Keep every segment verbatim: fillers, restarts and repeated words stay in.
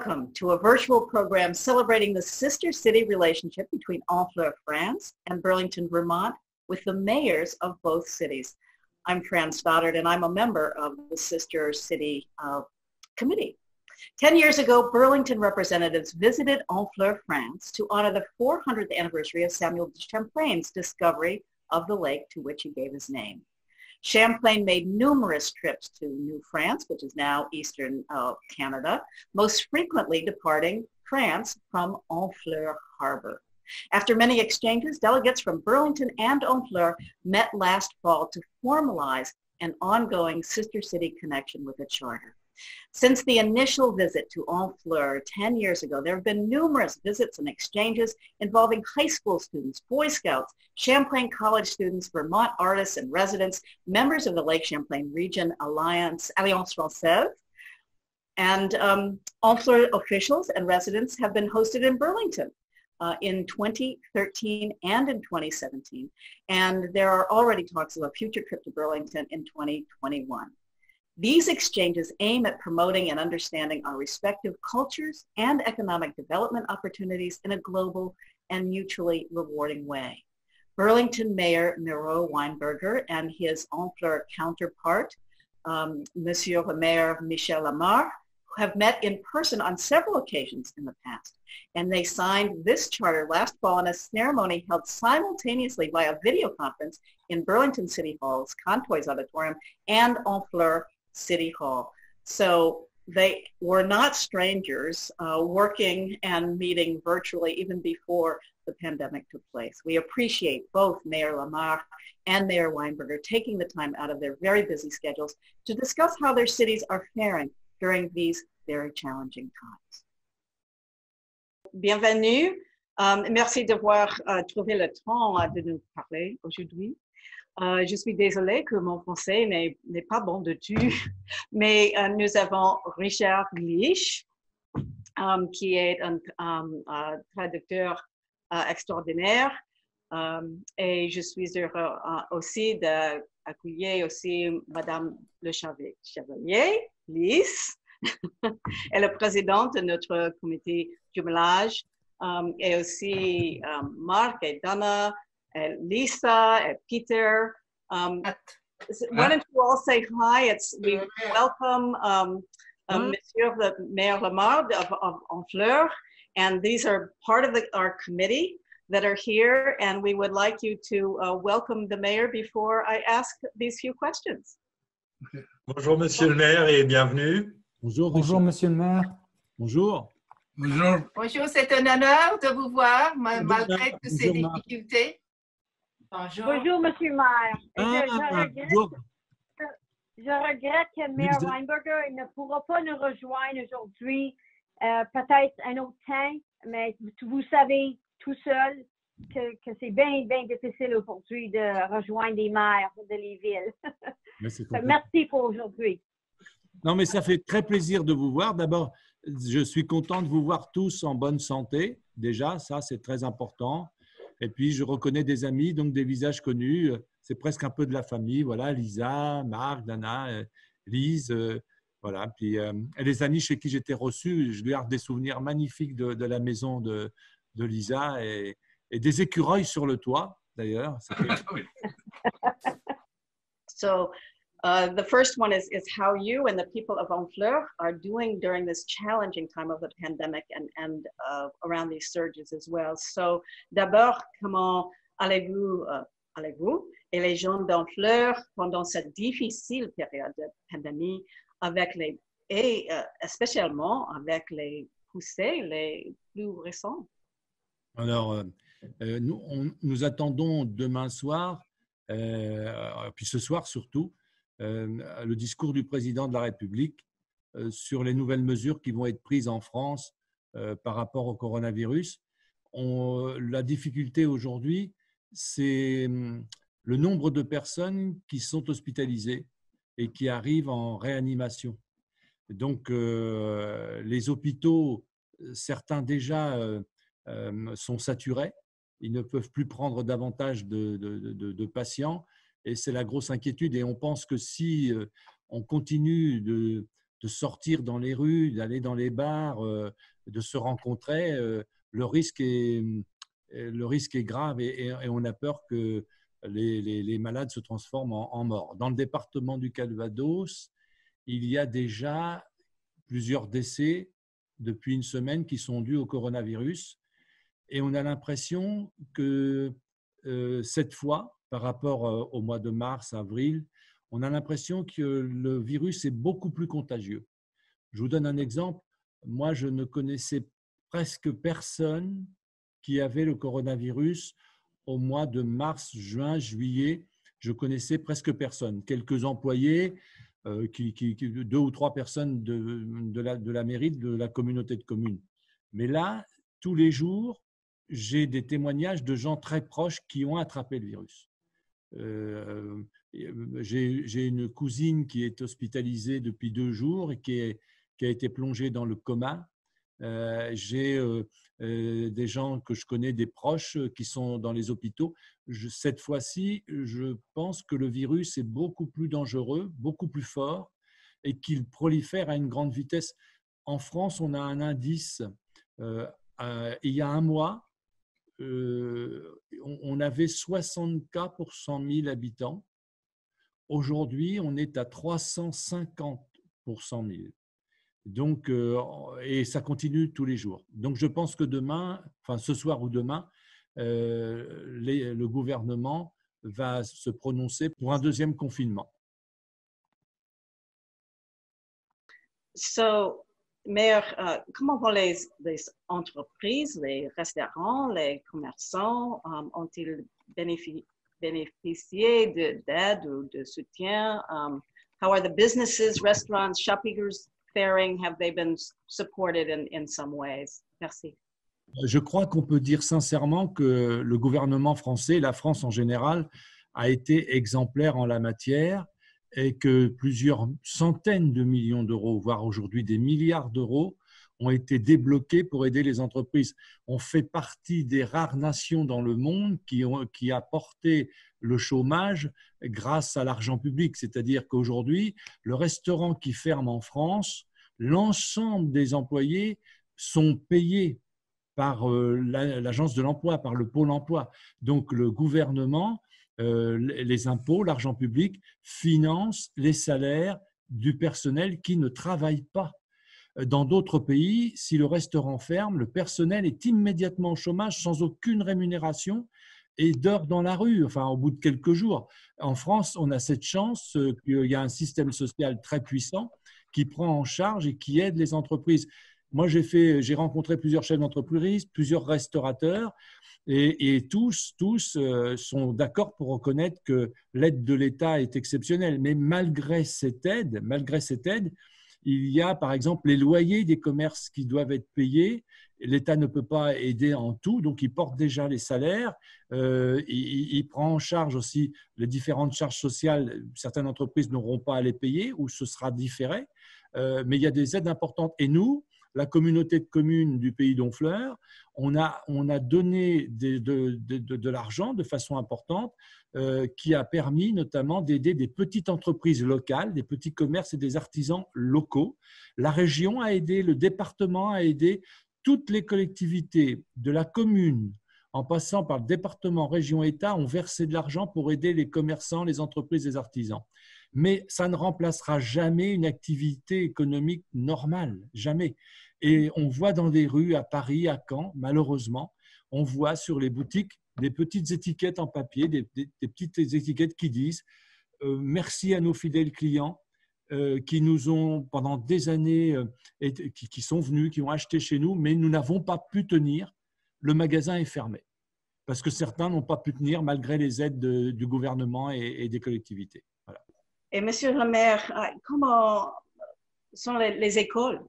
Welcome to a virtual program celebrating the sister city relationship between Honfleur, France and Burlington, Vermont, with the mayors of both cities. I'm Fran Stoddard, and I'm a member of the Sister City uh, Committee. Ten years ago, Burlington representatives visited Honfleur, France to honor the four hundredth anniversary of Samuel de Champlain's discovery of the lake to which he gave his name. Champlain made numerous trips to New France, which is now Eastern uh, Canada, most frequently departing France from Honfleur Harbor. After many exchanges, delegates from Burlington and Honfleur met last fall to formalize an ongoing sister city connection with a charter. Since the initial visit to Honfleur ten years ago, there have been numerous visits and exchanges involving high school students, Boy Scouts, Champlain College students, Vermont artists and residents, members of the Lake Champlain Region Alliance, Alliance Française, and um, Honfleur officials and residents have been hosted in Burlington uh, in twenty thirteen and in twenty seventeen, and there are already talks of a future trip to Burlington in twenty twenty-one. These exchanges aim at promoting and understanding our respective cultures and economic development opportunities in a global and mutually rewarding way. Burlington Mayor Miro Weinberger and his Honfleur counterpart, um, Monsieur le Maire Michel Lamar, have met in person on several occasions in the past, and they signed this charter last fall in a ceremony held simultaneously via video conference in Burlington City Hall's Contois Auditorium and Honfleur City Hall. So they were not strangers uh, working and meeting virtually even before the pandemic took place. We appreciate both Mayor Lamar and Mayor Weinberger taking the time out of their very busy schedules to discuss how their cities are faring during these very challenging times. Bienvenue. Um, merci d'avoir uh, trouvé le temps uh, de nous parler aujourd'hui. Euh, je suis désolée que mon français n'est pas bon du tout, mais euh, nous avons Richard Glich, um, qui est un um, uh, traducteur uh, extraordinaire, um, et je suis heureux uh, aussi d'accueillir aussi Madame Le Chevalier, Lise, elle est présidente de notre comité jumelage, um, et aussi um, Marc et Donna, and Lisa and Peter. Um, why don't you all say hi? It's we welcome um, uh, Monsieur the Mayor Lamar of, of Honfleur, and these are part of the, our committee that are here, and we would like you to uh, welcome the mayor before I ask these few questions. Okay. Bonjour Monsieur le Maire et bienvenue. Bonjour, Bonjour Monsieur le Maire. Bonjour. Bonjour. Bonjour, c'est un honneur de vous voir malgré toutes ces difficultés. Bonjour. Bonjour, Monsieur le Maire. Ah, je, je, regrette, je, je regrette que le maire Weinberger ne pourra pas nous rejoindre aujourd'hui. Euh, Peut-être un autre temps, mais vous savez tout seul que, que c'est bien, bien difficile aujourd'hui de rejoindre les maires de les villes. Merci pour aujourd'hui. Non, mais ça fait très plaisir de vous voir. D'abord, je suis content de vous voir tous en bonne santé. Déjà, ça, c'est très important. Et puis, je reconnais des amis, donc des visages connus. C'est presque un peu de la famille. Voilà, Lisa, Marc, Dana, Lise. Euh, voilà. Puis, euh, et les amis chez qui j'étais reçu, je garde des souvenirs magnifiques de, de la maison de, de Lisa et, et des écureuils sur le toit, d'ailleurs. So, uh, the first one is, is how you and the people of Honfleur are doing during this challenging time of the pandemic and, and uh, around these surges as well. So, d'abord, comment allez-vous, uh, allez-vous et les gens d'Honfleur pendant cette difficile période de pandémie avec les, et uh, spécialement avec les poussées les plus récents? Alors, euh, nous, on, nous attendons demain soir, euh, puis ce soir surtout, Euh, le discours du président de la République euh, sur les nouvelles mesures qui vont être prises en France euh, par rapport au coronavirus. On, la difficulté aujourd'hui, c'est le nombre de personnes qui sont hospitalisées et qui arrivent en réanimation. Donc, euh, les hôpitaux, certains déjà euh, euh, sont saturés. Ils ne peuvent plus prendre davantage de, de, de, de patients. Et c'est la grosse inquiétude. Et on pense que si on continue de, de sortir dans les rues, d'aller dans les bars, euh, de se rencontrer, euh, le risque est, le risque est grave et, et, et on a peur que les, les, les malades se transforment en, en morts. Dans le département du Calvados, il y a déjà plusieurs décès depuis une semaine qui sont dus au coronavirus. Et on a l'impression que euh, cette fois, par rapport euh, au mois de mars, avril, on a l'impression que le virus est beaucoup plus contagieux. Je vous donne un exemple. Moi, je ne connaissais presque personne qui avait le coronavirus au mois de mars, juin, juillet. Je connaissais presque personne. Quelques employés, euh, qui, qui, qui, deux ou trois personnes de, de, la, de la mairie, de la communauté de communes. Mais là, tous les jours, j'ai des témoignages de gens très proches qui ont attrapé le virus. Euh, j'ai une cousine qui est hospitalisée depuis deux jours et qui, est, qui a été plongée dans le coma. Euh, j'ai euh, euh, des gens que je connais, des proches qui sont dans les hôpitaux. Je, cette fois-ci, je pense que le virus est beaucoup plus dangereux, beaucoup plus fort et qu'il prolifère à une grande vitesse. En France, on a un indice. Euh, euh, il y a un mois, euh, on, on avait soixante cas pour cent mille habitants. Aujourd'hui, on est à trois cent cinquante pour cent mille. Donc, euh, et ça continue tous les jours. Donc, je pense que demain, enfin ce soir ou demain, euh, les, le gouvernement va se prononcer pour un deuxième confinement. So, Maire, uh, comment vont les, les entreprises, les restaurants, les commerçants, um, ont-ils bénéfici bénéficié d'aide ou de soutien? Um, how are the businesses, restaurants, shoppers faring? Have they been supported in, in some ways? Merci. Je crois qu'on peut dire sincèrement que le gouvernement français, la France en général, a été exemplaire en la matière et que plusieurs centaines de millions d'euros, voire aujourd'hui des milliards d'euros, ont été débloqués pour aider les entreprises. On fait partie des rares nations dans le monde qui ont qui a porté le chômage grâce à l'argent public. C'est-à-dire qu'aujourd'hui, le restaurant qui ferme en France, l'ensemble des employés sont payés par l'agence de l'emploi, par le pôle emploi. Donc, le gouvernement, euh, les impôts, l'argent public financent les salaires du personnel qui ne travaille pas. Dans d'autres pays, si le restaurant ferme, le personnel est immédiatement au chômage sans aucune rémunération et dort dans la rue, enfin au bout de quelques jours. En France, on a cette chance qu'il y a un système social très puissant qui prend en charge et qui aide les entreprises. Moi, j'ai fait, j'ai rencontré plusieurs chefs d'entreprise, plusieurs restaurateurs, et, et tous, tous euh, sont d'accord pour reconnaître que l'aide de l'État est exceptionnelle. Mais malgré cette aide, malgré cette aide, il y a par exemple les loyers des commerces qui doivent être payés. L'État ne peut pas aider en tout, donc il porte déjà les salaires. Euh, il, il prend en charge aussi les différentes charges sociales. Certaines entreprises n'auront pas à les payer ou ce sera différé. Euh, mais il y a des aides importantes. Et nous, la communauté de communes du Pays d'Honfleur, on a, on a donné de, de, de, de l'argent de façon importante euh, qui a permis notamment d'aider des petites entreprises locales, des petits commerces et des artisans locaux. La région a aidé, le département a aidé, toutes les collectivités de la commune, en passant par le département, région, État, ont versé de l'argent pour aider les commerçants, les entreprises, les artisans. Mais ça ne remplacera jamais une activité économique normale, jamais. Et on voit dans les rues à Paris, à Caen, malheureusement, on voit sur les boutiques des petites étiquettes en papier, des, des, des petites étiquettes qui disent euh, « Merci à nos fidèles clients euh, qui nous ont, pendant des années, euh, et, qui, qui sont venus, qui ont acheté chez nous, mais nous n'avons pas pu tenir. Le magasin est fermé. » Parce que certains n'ont pas pu tenir malgré les aides de, du gouvernement et, et des collectivités. Voilà. Et Monsieur le maire, comment sont les, les écoles?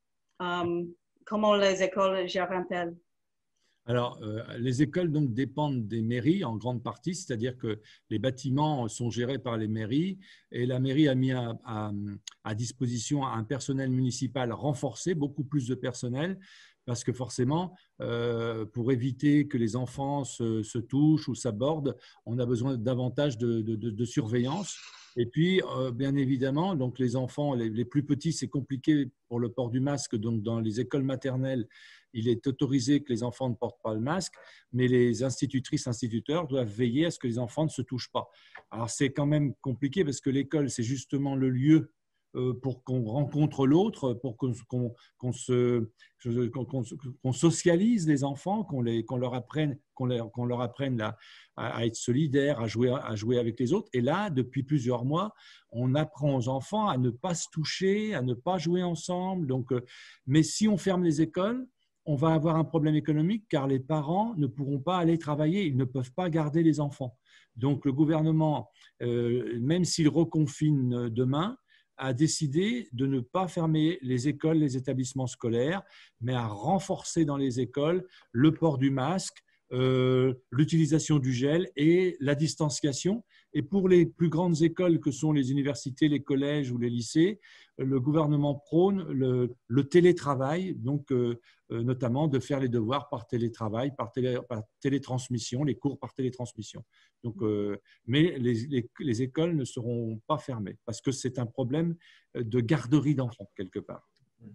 Um, comment les écoles gèrent-elles? Alors, euh, les écoles donc, dépendent des mairies en grande partie, c'est-à-dire que les bâtiments sont gérés par les mairies et la mairie a mis à, à, à disposition un personnel municipal renforcé, beaucoup plus de personnel, parce que forcément, euh, pour éviter que les enfants se, se touchent ou s'abordent, on a besoin davantage de, de, de, de surveillance. Et puis, euh, bien évidemment, donc les enfants, les, les plus petits, c'est compliqué pour le port du masque. Donc, dans les écoles maternelles, il est autorisé que les enfants ne portent pas le masque, mais les institutrices, instituteurs doivent veiller à ce que les enfants ne se touchent pas. Alors, c'est quand même compliqué parce que l'école, c'est justement le lieu pour qu'on rencontre l'autre, pour qu'on qu'on, qu'on se, qu'on, qu'on socialise les enfants, qu'on, les, qu'on leur apprenne, qu'on leur, qu'on leur apprenne à, à être solidaires, à jouer, à jouer avec les autres. Et là, depuis plusieurs mois, on apprend aux enfants à ne pas se toucher, à ne pas jouer ensemble. Donc, mais si on ferme les écoles, on va avoir un problème économique car les parents ne pourront pas aller travailler, ils ne peuvent pas garder les enfants. Donc, le gouvernement, euh, même s'il reconfine demain, a décidé de ne pas fermer les écoles, les établissements scolaires, mais à renforcer dans les écoles le port du masque, euh, l'utilisation du gel et la distanciation. Et pour les plus grandes écoles que sont les universités, les collèges ou les lycées, le gouvernement prône le, le télétravail, donc euh, notamment de faire les devoirs par télétravail, par, télé, par télétransmission, les cours par télétransmission. Donc, euh, mais les, les, les écoles ne seront pas fermées parce que c'est un problème de garderie d'enfants quelque part.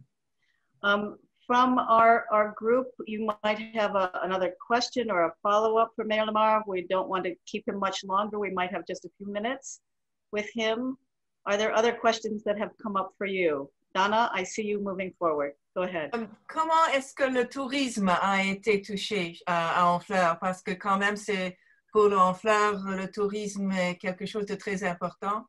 Um, from our, our group, you might have a, another question or a follow-up for Mayor Lamar. We don't want to keep him much longer. We might have just a few minutes with him. Are there other questions that have come up for you? Donna, I see you moving forward. Go ahead. Comment est-ce que le tourisme a été touché à, à Honfleur? Parce que quand même, c'est pour Honfleur, le tourisme est quelque chose de très important.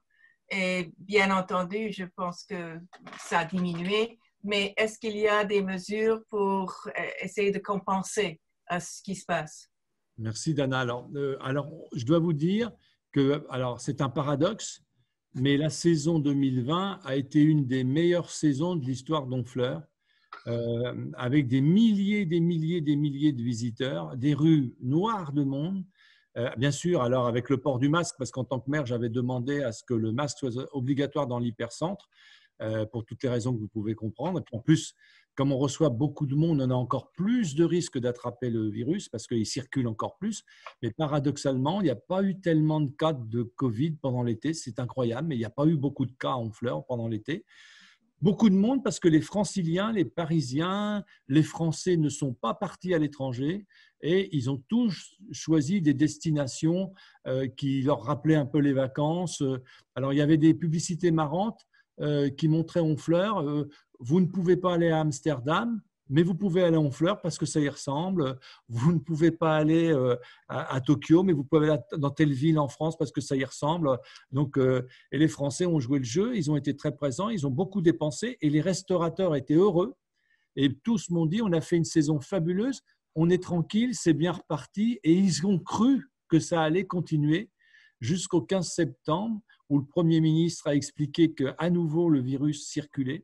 Et bien entendu, je pense que ça a diminué. Mais est-ce qu'il y a des mesures pour essayer de compenser à ce qui se passe? Merci, Dana. Alors, euh, alors je dois vous dire que alors, c'est un paradoxe, mais la saison deux mille vingt a été une des meilleures saisons de l'histoire d'Honfleur, euh, avec des milliers, des milliers, des milliers de visiteurs, des rues noires de monde. Euh, bien sûr, alors avec le port du masque, parce qu'en tant que maire, j'avais demandé à ce que le masque soit obligatoire dans l'hypercentre, euh, pour toutes les raisons que vous pouvez comprendre. Et puis en plus, comme on reçoit beaucoup de monde, on a encore plus de risques d'attraper le virus parce qu'il circule encore plus. Mais paradoxalement, il n'y a pas eu tellement de cas de Covid pendant l'été. C'est incroyable, mais il n'y a pas eu beaucoup de cas à Honfleur pendant l'été. Beaucoup de monde parce que les Franciliens, les Parisiens, les Français ne sont pas partis à l'étranger et ils ont tous choisi des destinations euh, qui leur rappelaient un peu les vacances. Alors, il y avait des publicités marrantes euh, qui montraient Honfleur. Euh, vous ne pouvez pas aller à Amsterdam, mais vous pouvez aller à Honfleur parce que ça y ressemble. Vous ne pouvez pas aller euh, à, à Tokyo, mais vous pouvez aller dans telle ville en France parce que ça y ressemble. Donc, euh, et les Français ont joué le jeu, ils ont été très présents, ils ont beaucoup dépensé et les restaurateurs étaient heureux. Et tous m'ont dit, on a fait une saison fabuleuse, on est tranquille, c'est bien reparti. Et ils ont cru que ça allait continuer jusqu'au quinze septembre, où le Premier ministre a expliqué qu'à nouveau le virus circulait.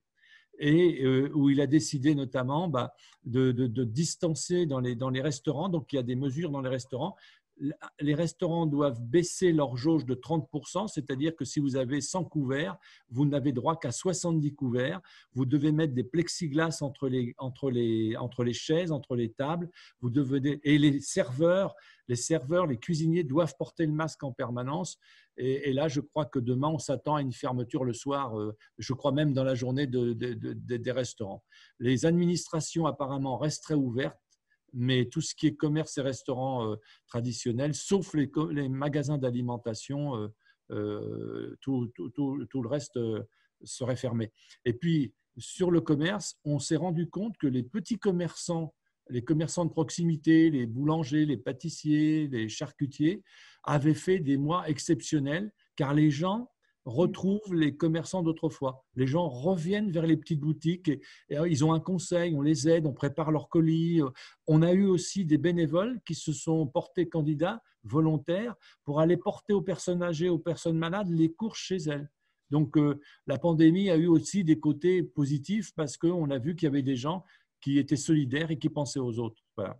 Et euh, où il a décidé notamment bah, de, de, de distancer dans les, dans les restaurants. Donc, il y a des mesures dans les restaurants. Les restaurants doivent baisser leur jauge de trente pour cent, c'est-à-dire que si vous avez cent couverts, vous n'avez droit qu'à soixante-dix couverts. Vous devez mettre des plexiglas entre les, entre les, entre les chaises, entre les tables. Vous devez, et les serveurs, les serveurs, les cuisiniers doivent porter le masque en permanence. Et, et là, je crois que demain, on s'attend à une fermeture le soir, euh, je crois même dans la journée de, de, de, de, des restaurants. Les administrations apparemment resteraient ouvertes, mais tout ce qui est commerce et restaurants euh, traditionnels, sauf les, les magasins d'alimentation, euh, euh, tout, tout, tout, tout le reste euh, serait fermé. Et puis, sur le commerce, on s'est rendu compte que les petits commerçants, les commerçants de proximité, les boulangers, les pâtissiers, les charcutiers, avaient fait des mois exceptionnels, car les gens retrouvent les commerçants d'autrefois. Les gens reviennent vers les petites boutiques et, et ils ont un conseil, on les aide, on prépare leurs colis. On a eu aussi des bénévoles qui se sont portés candidats volontaires pour aller porter aux personnes âgées, aux personnes malades, les courses chez elles. Donc, euh, la pandémie a eu aussi des côtés positifs parce qu'on a vu qu'il y avait des gens qui étaient solidaires et qui pensaient aux autres. Voilà.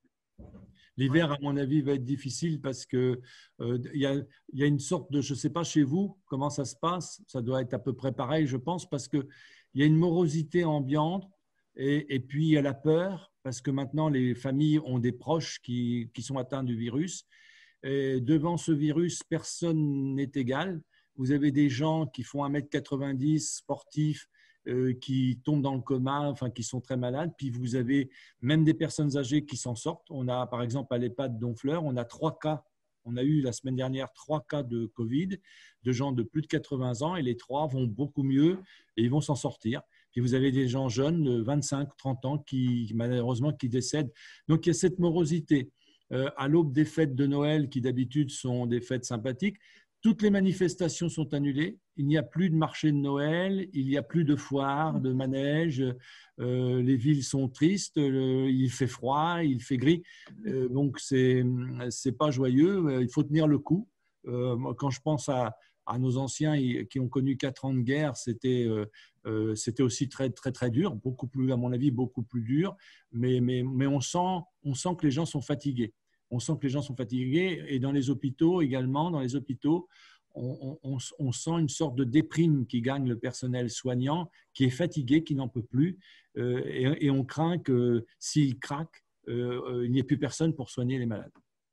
L'hiver, à mon avis, va être difficile parce qu'il euh, y, y a une sorte de, je ne sais pas chez vous comment ça se passe, ça doit être à peu près pareil, je pense, parce qu'il y a une morosité ambiante et, et puis il y a la peur parce que maintenant les familles ont des proches qui, qui sont atteints du virus. Et devant ce virus, personne n'est égal. vous avez des gens qui font un mètre quatre-vingt-dix, sportifs, euh, qui tombent dans le coma, enfin qui sont très malades. Puis vous avez même des personnes âgées qui s'en sortent. On a par exemple à l'EHPAD d'Honfleur, on a trois cas. On a eu la semaine dernière trois cas de Covid, de gens de plus de quatre-vingts ans, et les trois vont beaucoup mieux et ils vont s'en sortir. Puis vous avez des gens jeunes de vingt-cinq, trente ans qui malheureusement qui décèdent. Donc il y a cette morosité. Euh, à l'aube des fêtes de Noël qui d'habitude sont des fêtes sympathiques, toutes les manifestations sont annulées. Il n'y a plus de marché de Noël, il n'y a plus de foire, de manège. Euh, les villes sont tristes, le, il fait froid, il fait gris. Euh, donc, ce n'est pas joyeux. Il faut tenir le coup. Euh, quand je pense à, à nos anciens qui ont connu quatre ans de guerre, c'était euh, c'était aussi très, très, très dur. Beaucoup plus, à mon avis, beaucoup plus dur. Mais, mais, mais on sent, on sent que les gens sont fatigués. On sent que les gens sont fatigués et dans les hôpitaux également, dans les hôpitaux, on, on, on sent une sorte de déprime qui gagne le personnel soignant, qui est fatigué, qui n'en peut plus euh, et, et on craint que s'il craque, euh, il n'y ait plus personne pour soigner les malades.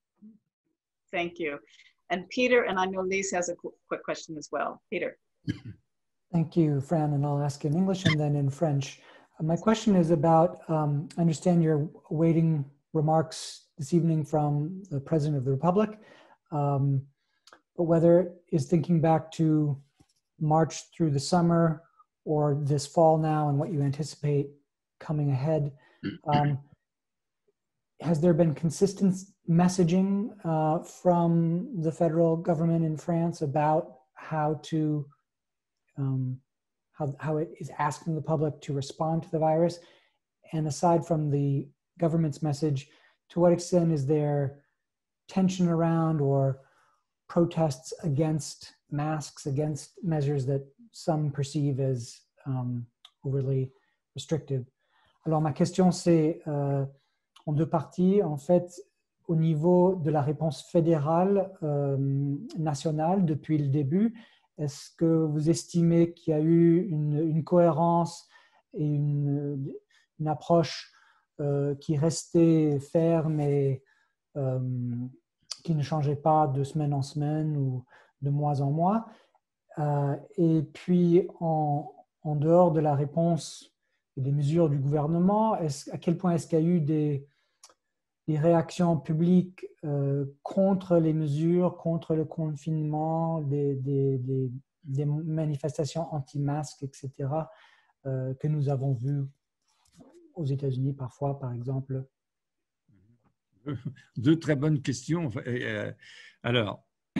Thank you. And Peter, and I know Lise has a quick question as well. Peter. Thank you, Fran, and I'll ask in English and then in French. Uh, my question is about, um, I understand you're awaiting remarks this evening from the President of the Republic, um, but whether it is thinking back to March through the summer or this fall now and what you anticipate coming ahead, um, has there been consistent messaging uh, from the federal government in France about how to, um, how, how it is asking the public to respond to the virus? And aside from the government's message, to what extent is there tension around or protests against masks, against measures that some perceive as um, overly restrictive? Alors, ma question, c'est euh, en deux parties. En fait, au niveau de la réponse fédérale, euh, nationale, depuis le début, est-ce que vous estimez qu'il y a eu une, une cohérence et une, une approche Euh, qui restait ferme et euh, qui ne changeait pas de semaine en semaine ou de mois en mois. Euh, et puis, en, en dehors de la réponse et des mesures du gouvernement, est-ce, à quel point est-ce qu'il y a eu des, des réactions publiques euh, contre les mesures, contre le confinement, des, des, des, des manifestations anti-masques, et cetera, euh, que nous avons vues aux États-Unis parfois, par exemple? Deux très bonnes questions. Alors,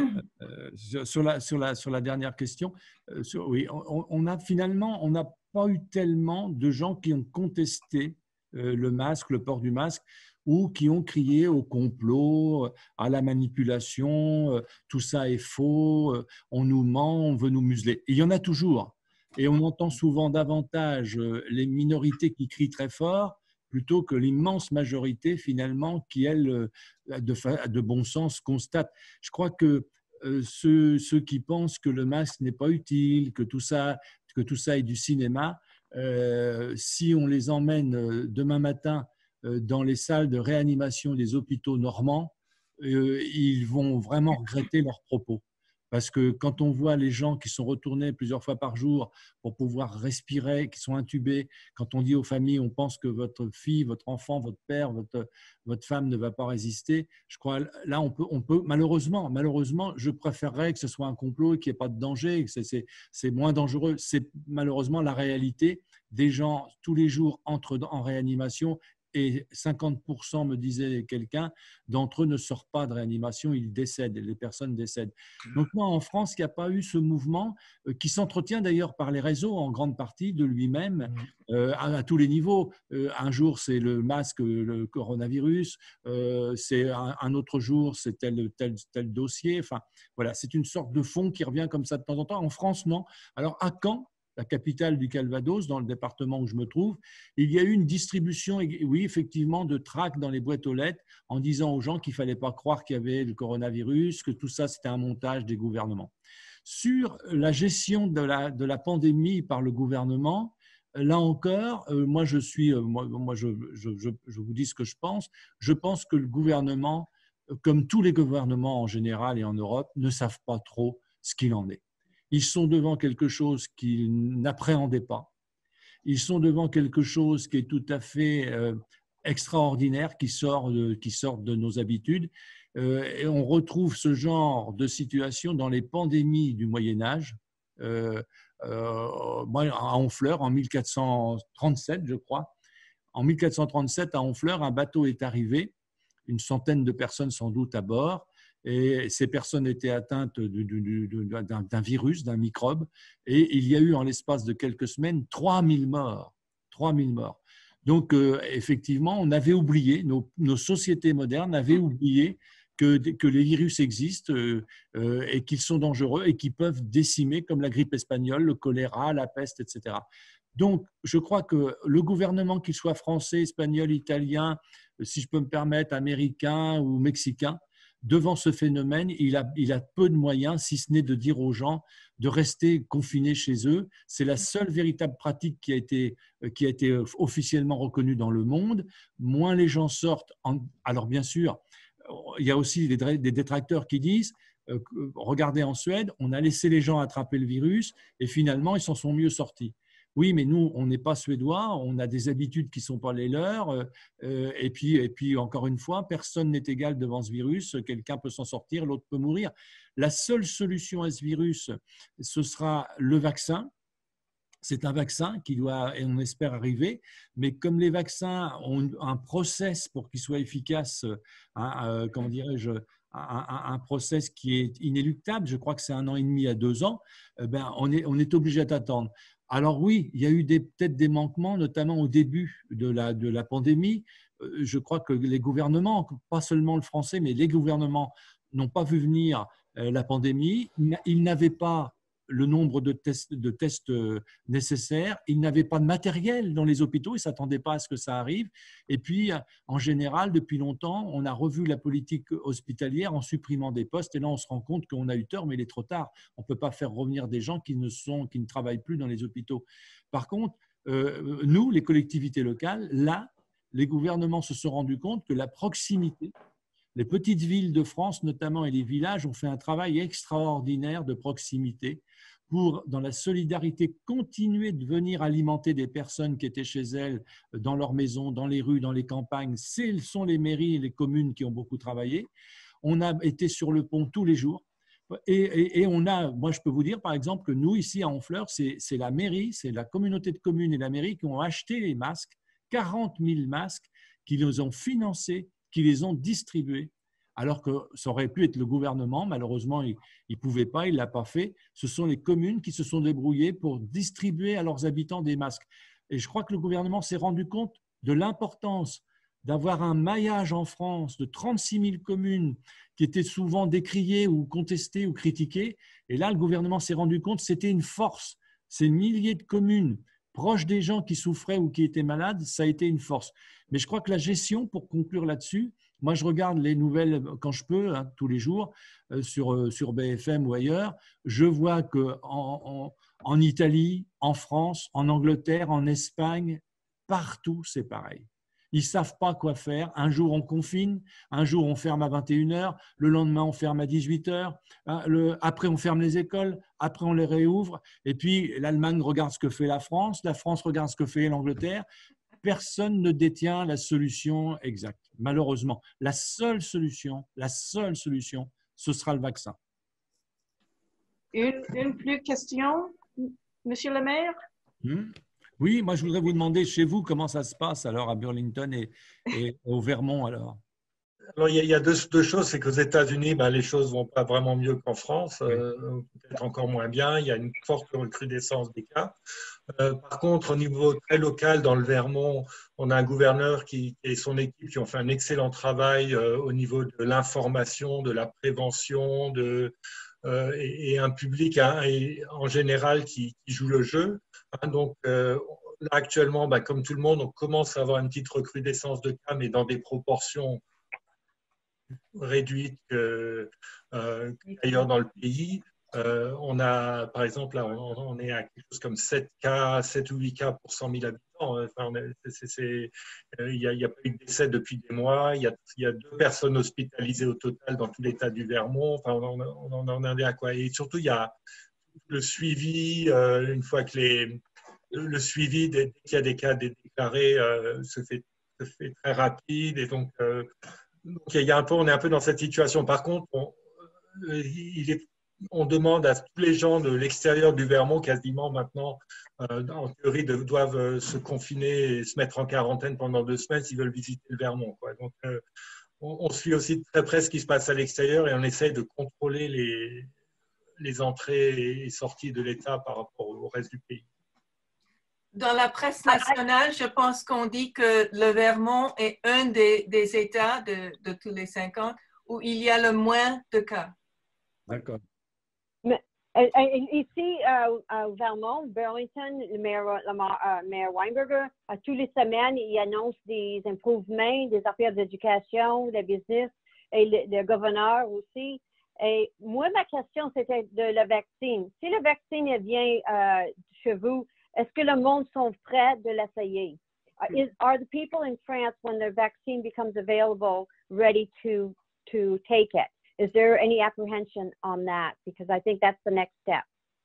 sur la, sur la, sur la dernière question, sur, oui, on, on a finalement, on n'a pas eu tellement de gens qui ont contesté le masque, le port du masque, ou qui ont crié au complot, à la manipulation, tout ça est faux, on nous ment, on veut nous museler. Et il y en a toujours. Et on entend souvent davantage les minorités qui crient très fort plutôt que l'immense majorité, finalement, qui, elle, de, de bon sens, constate. Je crois que euh, ceux, ceux qui pensent que le masque n'est pas utile, que tout ça, que tout ça est du cinéma, euh, si on les emmène demain matin dans les salles de réanimation des hôpitaux normands, euh, ils vont vraiment regretter leurs propos. Parce que quand on voit les gens qui sont retournés plusieurs fois par jour pour pouvoir respirer, qui sont intubés, quand on dit aux familles, on pense que votre fille, votre enfant, votre père, votre, votre femme ne va pas résister, je crois là, on peut, on peut malheureusement, malheureusement, je préférerais que ce soit un complot et qu'il n'y ait pas de danger, que c'est, c'est, c'est moins dangereux. C'est malheureusement la réalité. Des gens, tous les jours, entrent en réanimation. Et cinquante pour cent, me disait quelqu'un, d'entre eux ne sortent pas de réanimation, ils décèdent, les personnes décèdent. Donc moi, en France, il n'y a pas eu ce mouvement qui s'entretient d'ailleurs par les réseaux en grande partie de lui-même euh, à, à tous les niveaux. Euh, un jour, c'est le masque, le coronavirus, euh, c'est un, un autre jour, c'est tel, tel, tel dossier. Enfin, voilà, c'est une sorte de fond qui revient comme ça de temps en temps. En France, non. Alors, à Caen, la capitale du Calvados, dans le département où je me trouve, il y a eu une distribution, oui, effectivement, de tracts dans les boîtes aux lettres en disant aux gens qu'il ne fallait pas croire qu'il y avait le coronavirus, que tout ça, c'était un montage des gouvernements. Sur la gestion de la, de la pandémie par le gouvernement, là encore, euh, moi, je suis, euh, moi, moi je, je, je, je vous dis ce que je pense. Je pense que le gouvernement, comme tous les gouvernements en général et en Europe, ne savent pas trop ce qu'il en est. Ils sont devant quelque chose qu'ils n'appréhendaient pas. Ils sont devant quelque chose qui est tout à fait euh, extraordinaire, qui sort de, qui sort de nos habitudes. Euh, et on retrouve ce genre de situation dans les pandémies du Moyen-Âge. Euh, euh, moi, à Honfleur, en mille quatre cent trente-sept, je crois. En mille quatre cent trente-sept, à Honfleur, un bateau est arrivé, une centaine de personnes sans doute à bord, et ces personnes étaient atteintes d'un virus, d'un microbe, et il y a eu en l'espace de quelques semaines trois mille morts. trois mille morts. Donc, euh, effectivement, on avait oublié, nos, nos sociétés modernes avaient oublié que, que les virus existent euh, euh, et qu'ils sont dangereux et qu'ils peuvent décimer, comme la grippe espagnole, le choléra, la peste, et cetera. Donc, je crois que le gouvernement, qu'il soit français, espagnol, italien, si je peux me permettre, américain ou mexicain, devant ce phénomène, il a, il a peu de moyens, si ce n'est de dire aux gens de rester confinés chez eux. C'est la seule véritable pratique qui a été, qui a été officiellement reconnue dans le monde. Moins les gens sortent. En, alors, bien sûr, il y a aussi des, des détracteurs qui disent euh, regardez en Suède, on a laissé les gens attraper le virus et finalement, ils s'en sont mieux sortis. Oui, mais nous, on n'est pas suédois, on a des habitudes qui ne sont pas les leurs. Euh, et, puis, et puis, encore une fois, personne n'est égal devant ce virus. Quelqu'un peut s'en sortir, l'autre peut mourir. La seule solution à ce virus, ce sera le vaccin. C'est un vaccin qui doit, et on espère, arriver. Mais comme les vaccins ont un process pour qu'ils soient efficaces, hein, euh, comment dirais-je, un, un process qui est inéluctable, je crois que c'est un an et demi à deux ans, eh ben, on est, on est obligé d'attendre. Alors oui, il y a eu peut-être des manquements, notamment au début de la, de la pandémie. Je crois que les gouvernements, pas seulement le français, mais les gouvernements n'ont pas vu venir la pandémie. Ils n'avaient pas le nombre de tests, de tests nécessaires. Ils n'avaient pas de matériel dans les hôpitaux. Ils ne s'attendaient pas à ce que ça arrive. Et puis, en général, depuis longtemps, on a revu la politique hospitalière en supprimant des postes. Et là, on se rend compte qu'on a eu tort, mais il est trop tard. On ne peut pas faire revenir des gens qui ne, sont, qui ne travaillent plus dans les hôpitaux. Par contre, euh, nous, les collectivités locales, là, les gouvernements se sont rendus compte que la proximité, les petites villes de France notamment et les villages ont fait un travail extraordinaire de proximité pour, dans la solidarité, continuer de venir alimenter des personnes qui étaient chez elles, dans leurs maisons, dans les rues, dans les campagnes. Ce sont les mairies et les communes qui ont beaucoup travaillé. On a été sur le pont tous les jours. Et, et, et on a, moi je peux vous dire par exemple que nous ici à Honfleur, c'est la mairie, c'est la communauté de communes et la mairie qui ont acheté les masques, quarante mille masques, qui les ont financés, qui les ont distribués, alors que ça aurait pu être le gouvernement. Malheureusement, il ne pouvait pas, il ne l'a pas fait. Ce sont les communes qui se sont débrouillées pour distribuer à leurs habitants des masques. Et je crois que le gouvernement s'est rendu compte de l'importance d'avoir un maillage en France de trente-six mille communes qui étaient souvent décriées ou contestées ou critiquées. Et là, le gouvernement s'est rendu compte que c'était une force. Ces milliers de communes proches des gens qui souffraient ou qui étaient malades, ça a été une force. Mais je crois que la gestion, pour conclure là-dessus, moi je regarde les nouvelles quand je peux, hein, tous les jours, euh, sur, sur B F M ou ailleurs, je vois qu'en en, en Italie, en France, en Angleterre, en Espagne, partout c'est pareil. Ils ne savent pas quoi faire. Un jour, on confine. Un jour, on ferme à vingt et une heures. Le lendemain, on ferme à dix-huit heures. Après, on ferme les écoles. Après, on les réouvre. Et puis, l'Allemagne regarde ce que fait la France. La France regarde ce que fait l'Angleterre. Personne ne détient la solution exacte. Malheureusement, la seule solution, la seule solution, ce sera le vaccin. Une, une plus question, Monsieur le maire? Hmm? Oui, moi je voudrais vous demander chez vous comment ça se passe alors à Burlington et, et au Vermont alors. Alors il y a, il y a deux, deux choses, c'est qu'aux États-Unis, ben, les choses vont pas vraiment mieux qu'en France, euh, peut-être encore moins bien. Il y a une forte recrudescence des cas. Euh, par contre, au niveau très local, dans le Vermont, on a un gouverneur qui, et son équipe qui ont fait un excellent travail euh, au niveau de l'information, de la prévention, de euh, et, et un public hein, et, en général qui, qui joue le jeu. Hein, donc euh, là actuellement, bah, comme tout le monde, on commence à avoir une petite recrudescence de cas, mais dans des proportions réduites que, euh, qu'ailleurs dans le pays. Euh, on a, par exemple, là, on, on est à quelque chose comme sept cas, sept ou huit cas pour cent mille habitants. Enfin, c'est, c'est, euh, il n'y a, a pas eu de décès depuis des mois. Il y a, il y a deux personnes hospitalisées au total dans tout l'État du Vermont. Enfin, on en, on en est à quoi? Et surtout, il y a le suivi, euh, une fois que les, le, le suivi, dès qu'il y a des cas déclarés, euh, se, fait, se fait très rapide. Et donc, euh, donc il y a un peu, on est un peu dans cette situation. Par contre, on, il est, on demande à tous les gens de l'extérieur du Vermont, quasiment maintenant, euh, en théorie, de, doivent se confiner et se mettre en quarantaine pendant deux semaines s'ils veulent visiter le Vermont, quoi. Donc, euh, on, on suit aussi de très près ce qui se passe à l'extérieur et on essaye de contrôler les, les entrées et sorties de l'État par rapport au reste du pays. Dans la presse nationale, je pense qu'on dit que le Vermont est un des, des États de, de tous les cinquante où il y a le moins de cas. D'accord. Ici, euh, au Vermont, Burlington, le maire, le euh, maire Weinberger, à toutes les semaines, il annonce des improvements, des affaires d'éducation, de business, et le, le gouverneur aussi. Et moi, ma question, c'était de la vaccine. Si le vaccin vient euh, chez vous, est-ce que le monde sont prêts de l'essayer? Uh, is, are the people in France, when the vaccine becomes available, ready to, to take it? Is there any apprehension on that? Because I think that's the next step.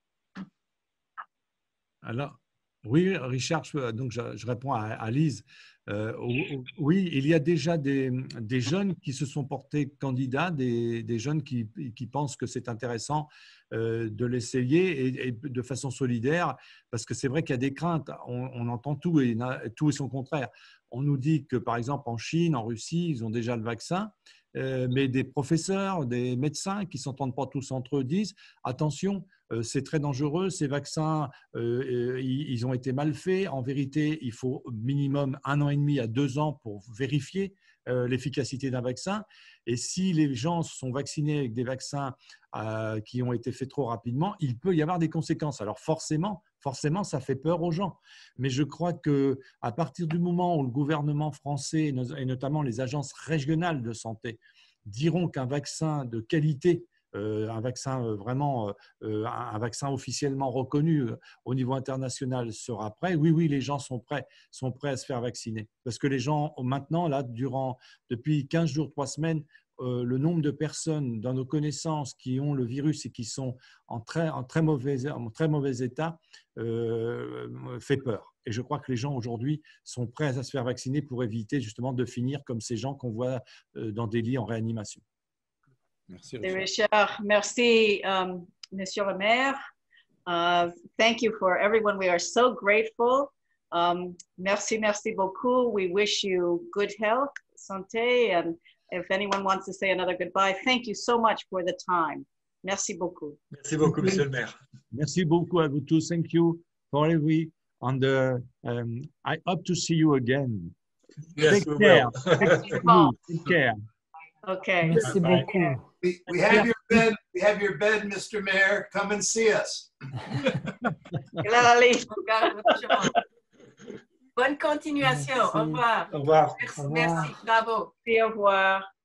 Alors, oui, Richard, je, donc je, je réponds à, à Lise. Euh, oui, il y a déjà des, des jeunes qui se sont portés candidats, des, des jeunes qui, qui pensent que c'est intéressant euh, de l'essayer et, et de façon solidaire, parce que c'est vrai qu'il y a des craintes. On, on entend tout et tout et son contraire. On nous dit que, par exemple, en Chine, en Russie, ils ont déjà le vaccin. Euh, mais des professeurs, des médecins qui ne s'entendent pas tous entre eux disent attention, euh, c'est très dangereux, ces vaccins, euh, ils, ils ont été mal faits. En vérité, il faut minimum un an et demi à deux ans pour vérifier euh, l'efficacité d'un vaccin. Et si les gens sont vaccinés avec des vaccins euh, qui ont été faits trop rapidement, il peut y avoir des conséquences. Alors forcément, forcément, ça fait peur aux gens. Mais je crois qu'à partir du moment où le gouvernement français et notamment les agences régionales de santé diront qu'un vaccin de qualité, euh, un vaccin vraiment, euh, un vaccin officiellement reconnu au niveau international sera prêt, oui, oui, les gens sont prêts, sont prêts à se faire vacciner. Parce que les gens, maintenant, là, durant, depuis quinze jours, trois semaines, Euh, le nombre de personnes dans nos connaissances qui ont le virus et qui sont en très, en très, mauvais, en très mauvais état euh, fait peur. Et je crois que les gens aujourd'hui sont prêts à se faire vacciner pour éviter justement de finir comme ces gens qu'on voit euh, dans des lits en réanimation. Merci, Richard. Richard. Merci, um, Monsieur le maire. Uh, thank you for everyone. We are so grateful. Um, merci, merci beaucoup. We wish you good health, santé, and if anyone wants to say another goodbye, thank you so much for the time. Merci beaucoup. Merci beaucoup, Monsieur le maire. Merci beaucoup à vous tous. Thank you for every. And uh, um, I hope to see you again. Yes, Take we care. will. Take care. Okay. Merci beaucoup. We, we have your bed. We have your bed, Mister Mayor. Come and see us. Bonne continuation. Au revoir. Au revoir. Merci, merci. Bravo. Au revoir.